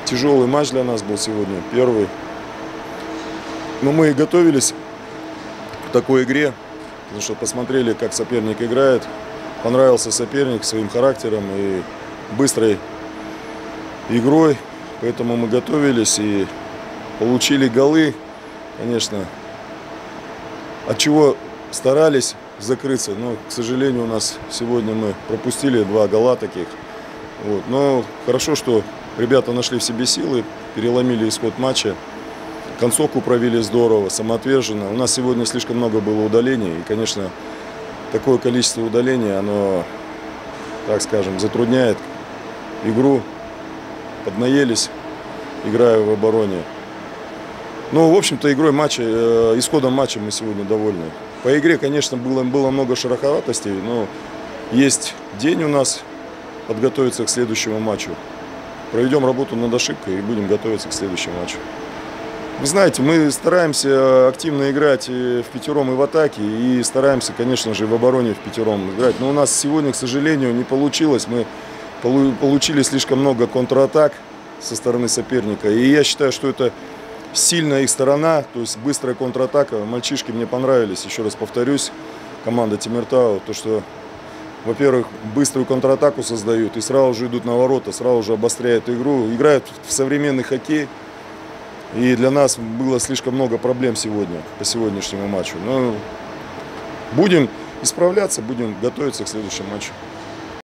Тяжелый матч для нас был сегодня, первый. Но мы и готовились к такой игре, потому что посмотрели, как соперник играет. Понравился соперник своим характером и быстрой игрой. Поэтому мы готовились и получили голы, конечно, от чего старались закрыться. Но, к сожалению, у нас сегодня мы пропустили 2 гола таких. Вот. Но хорошо, что ребята нашли в себе силы, переломили исход матча. Концовку провели здорово, самоотверженно. У нас сегодня слишком много было удалений. И, конечно, такое количество удалений, оно, так скажем, затрудняет игру. Поднаелись, играя в обороне. Ну, в общем-то, исходом матча мы сегодня довольны. По игре, конечно, было много шероховатостей, но есть день у нас подготовиться к следующему матчу. Проведем работу над ошибкой и будем готовиться к следующему матчу. Вы знаете, мы стараемся активно играть и в пятером, и в атаке, и стараемся, конечно же, в обороне в пятером играть. Но у нас сегодня, к сожалению, не получилось. Мы получили слишком много контратак со стороны соперника. И я считаю, что это сильная их сторона, то есть быстрая контратака. Мальчишки мне понравились, еще раз повторюсь, команда Темиртау. То, что, во-первых, быструю контратаку создают и сразу же идут на ворота, сразу же обостряют игру. Играют в современный хоккей. И для нас было слишком много проблем сегодня, по сегодняшнему матчу. Но будем исправляться, будем готовиться к следующему матчу.